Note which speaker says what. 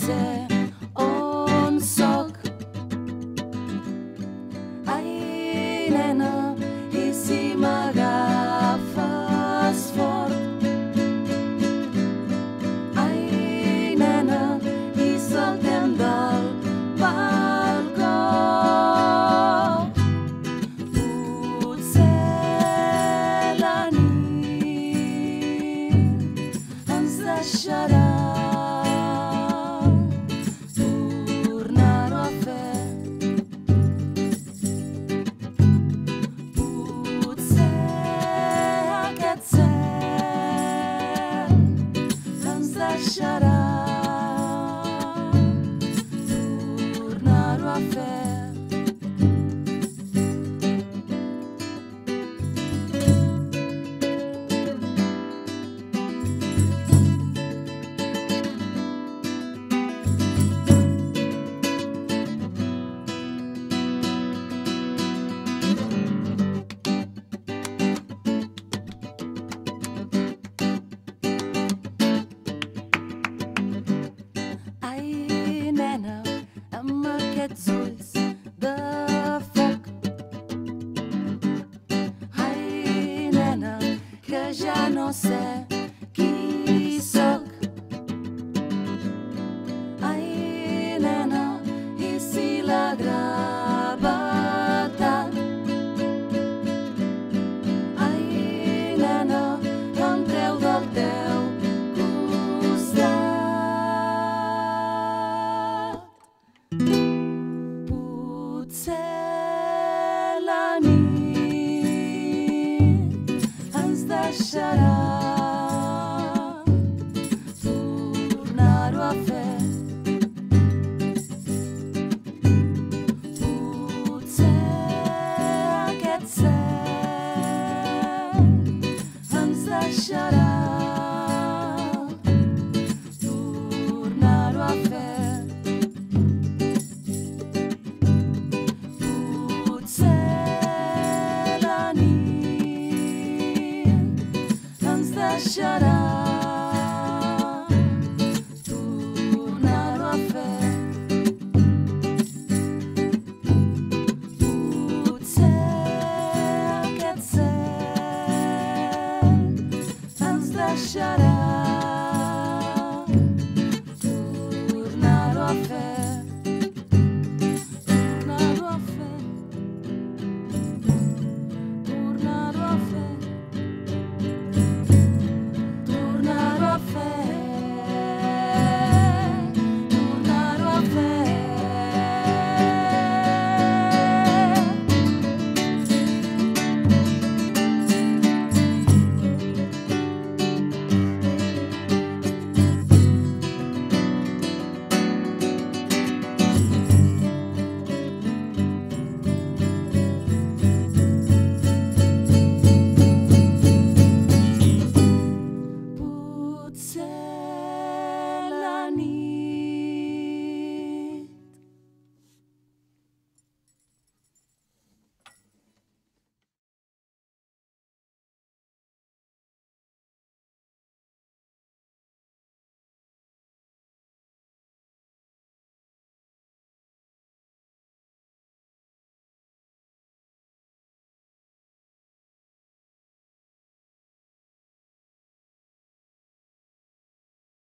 Speaker 1: sé on soc. Ai, nena, i si m'agafes fort? Ai, nena, i saltem del balcó. Potser la nit ens deixarà tornar-ho a fer. Potser aquest cel ens deixarà tornar-ho a fer. Ai, nena, amb aquests ulls de foc. Ai, nena, que ja no sé qui soc. Ai, nena, i si la gravetat? Ai, nena, em treu del teu costat. Potser la nit ens deixarà tornar-ho a fer. Potser aquest cel ens deixarà tornar-ho a fer. Potser la nit ens deixarà